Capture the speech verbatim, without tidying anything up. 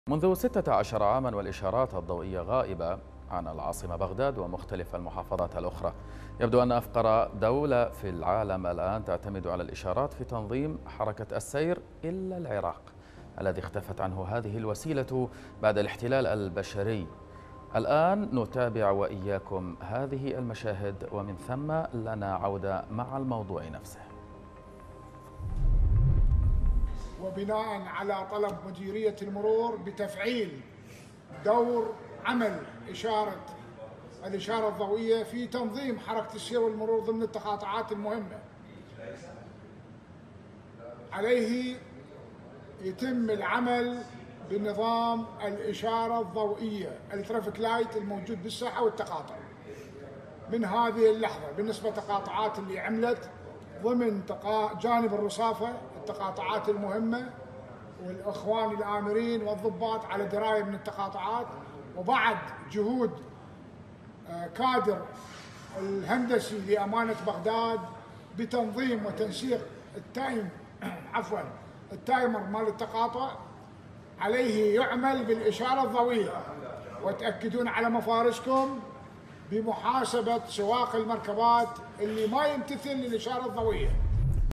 منذ ستة عشر عاما والإشارات الضوئية غائبة عن العاصمة بغداد ومختلف المحافظات الأخرى. يبدو أن أفقر دولة في العالم الآن تعتمد على الإشارات في تنظيم حركة السير إلا العراق، الذي اختفت عنه هذه الوسيلة بعد الاحتلال البشري. الآن نتابع وإياكم هذه المشاهد، ومن ثم لنا عودة مع الموضوع نفسه. وبناء على طلب مديرية المرور بتفعيل دور عمل إشارة الإشارة الضوئية في تنظيم حركة السير والمرور ضمن التقاطعات المهمة، عليه يتم العمل بنظام الإشارة الضوئية الترافيك لايت الموجود بالساحة والتقاطع. من هذه اللحظة بالنسبة للتقاطعات اللي عملت ضمن جانب الرصافة، التقاطعات المهمة، والإخوان الآمرين والضباط على دراية من التقاطعات، وبعد جهود كادر الهندسي لأمانة بغداد بتنظيم وتنسيق التايم عفوا التايمر مال التقاطع، عليه يعمل بالإشارة الضوئية. وتأكدون على مفارشكم بمحاسبة سواق المركبات اللي ما يمتثل للإشارة الضوئية.